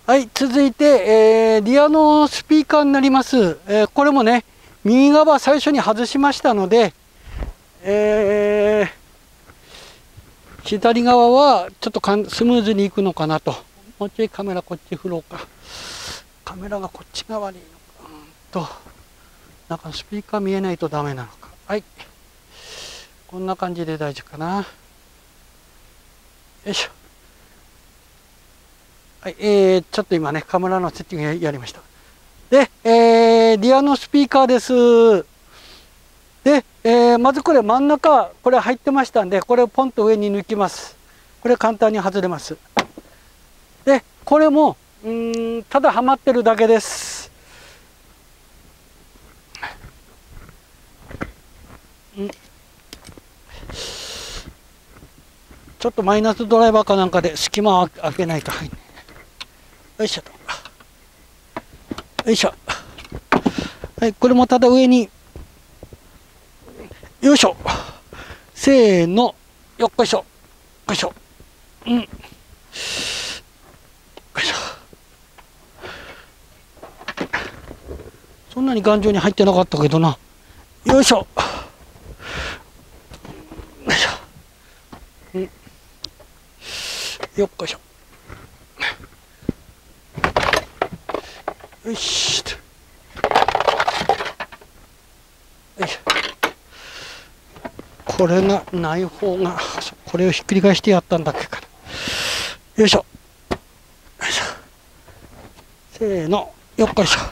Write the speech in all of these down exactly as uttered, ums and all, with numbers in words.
はい、続いて、えー、リアのスピーカーになります。えー、これもね、右側最初に外しましたので、えー、左側はちょっとかんスムーズにいくのかなと。もうちょいカメラこっち振ろうか。カメラがこっち側にいいのか。うんと、なんかスピーカー見えないとダメなのか。はい。こんな感じで大丈夫かな。よいしょ。はい、えー、ちょっと今ね、カメラのセッティングやりました。で、えー、リアのスピーカーです。で、えー、まずこれ真ん中、これ入ってましたんで、これをポンと上に抜きます。これ簡単に外れます。で、これも、うーん、ただはまってるだけです。んちょっとマイナスドライバーかなんかで隙間を開けないと入んない。よいしょと。よいしょ。はい、これもただ上に。よいしょ。せーの。よっこいしょ。よいしょ。うん。よいしょ。そんなに頑丈に入ってなかったけどな。よいしょ。よいしょ。うん。よっこいしょ。よし。よいしょ。これがない方が、これをひっくり返してやったんだっけかな。よいしょ。よいしょ。せーの。よっこいしょ。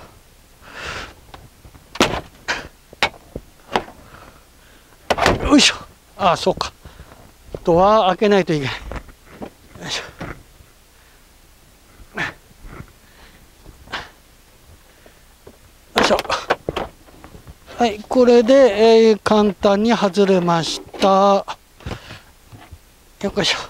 よいしょ。ああ、そうか。ドア開けないといけない。よいしょ。よいしょ。はい、これで、えー、簡単に外れました。よっこいしょ。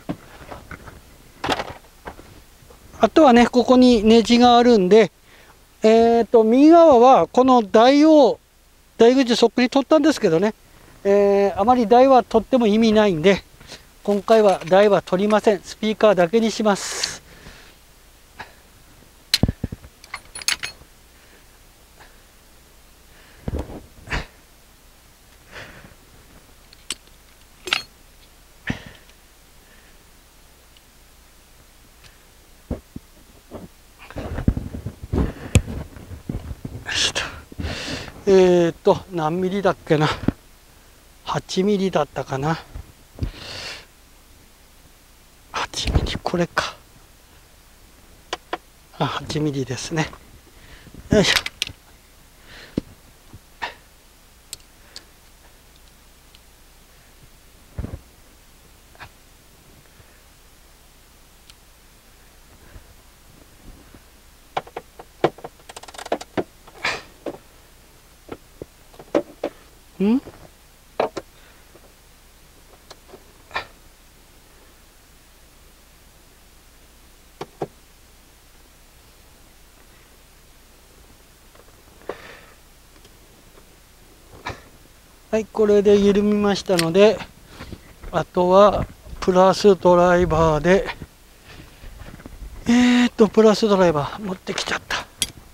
あとはね、ここにネジがあるんで、えっと、右側はこの台を、台口そっくり取ったんですけどね、えー、あまり台は取っても意味ないんで、今回は台は取りません。スピーカーだけにします。えっと、何ミリだっけな。はちミリだったかな。はちミリ、これか。あ、はちミリですね。よいしょ。んはい、これで緩みましたので、あとはプラスドライバーで、えーっと、プラスドライバー持ってきちゃった。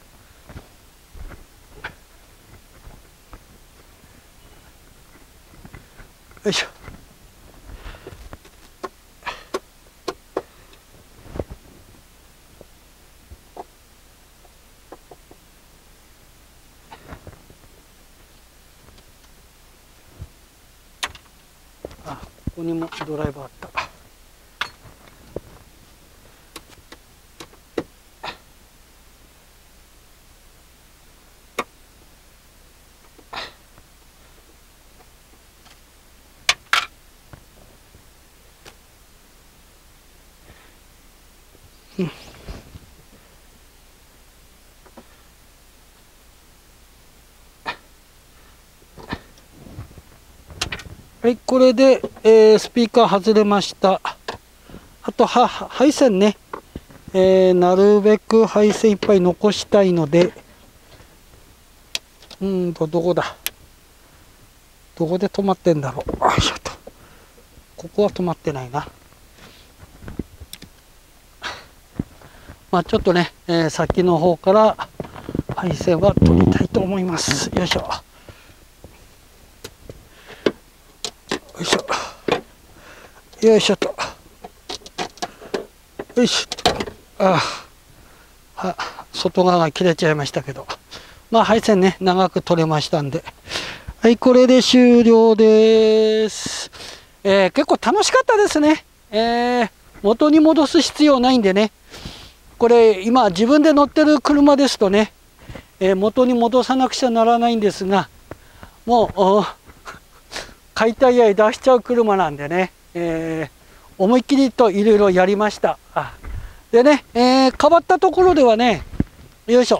よいしょ。あ、ここにもドライバーあった。うん。はい、これで、えー、スピーカー外れました。あとは配線ね、えー、なるべく配線いっぱい残したいので、うーんと、どこだどこで止まってんだろう。よいしょと。ここは止まってないな。 まあ、ちょっとね、えー、先の方から配線は取りたいと思います。よいしょ。よいしょ。よいしょと。よいしょと。ああ、外側が切れちゃいましたけど。まあ、配線ね、長く取れましたんで。はい、これで終了です。えー、結構楽しかったですね。えー、元に戻す必要ないんでね。これ、今、自分で乗ってる車ですとね、えー、元に戻さなくちゃならないんですが、もう、解体屋へ出しちゃう車なんでね、えー、思いっきりといろいろやりました。あでね、えー、変わったところではね、よいしょ。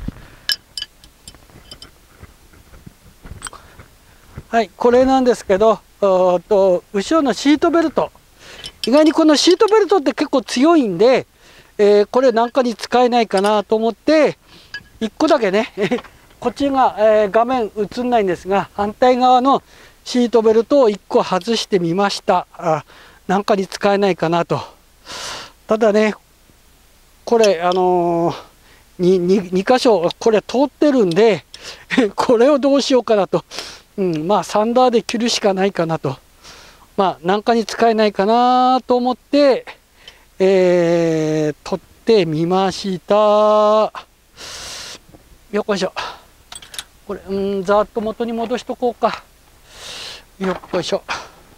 はい、これなんですけど、と後ろのシートベルト。意外にこのシートベルトって結構強いんで、えー、これなんかに使えないかなと思って、いっこだけね、こっちが、えー、画面映んないんですが、反対側のシートベルトをいっこ外してみました。あ、なんかに使えないかなと。ただね、これ、あのー、に, に箇所、これ通ってるんで、これをどうしようかなと。うん、まあ、サンダーで切るしかないかなと。まあ、なんかに使えないかなと思って、えー、取ってみました。よっこいしょ。これ、うん、ざーっと元に戻しとこうか。よっこいしょ。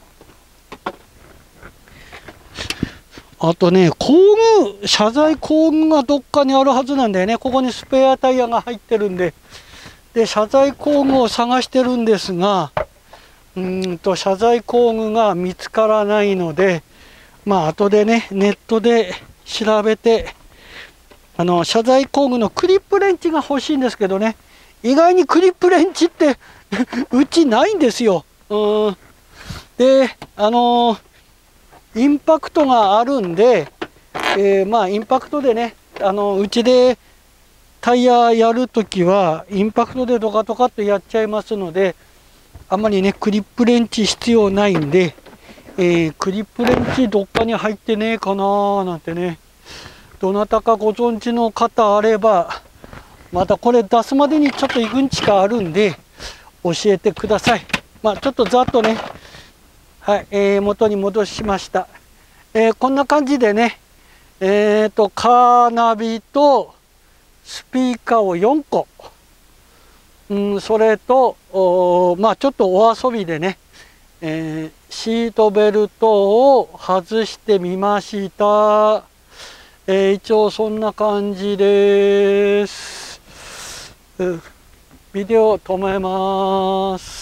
あとね、工具、車載工具がどっかにあるはずなんだよね。ここにスペアタイヤが入ってるんで。で、車載工具を探してるんですが、うーんと、車載工具が見つからないので、まあ、後でね、ネットで調べて、あの、車載工具のクリップレンチが欲しいんですけどね、意外にクリップレンチってうちないんですよ。うん。で、あのー、インパクトがあるんで、えー、まあ、インパクトでね、あの、うちで、タイヤやるときはインパクトでドカドカっとやっちゃいますので、あんまりねクリップレンチ必要ないんで、えー、クリップレンチどっかに入ってねえかななんてね、どなたかご存知の方あれば、またこれ出すまでにちょっといくんちかあるんで教えてください。まあちょっとざっとね、はい、えー、元に戻しました。えー、こんな感じでね、えっとカーナビとスピーカーをよんこ、うん、それとまあちょっとお遊びでね、えー、シートベルトを外してみました。えー、一応そんな感じです。ビデオ止めます。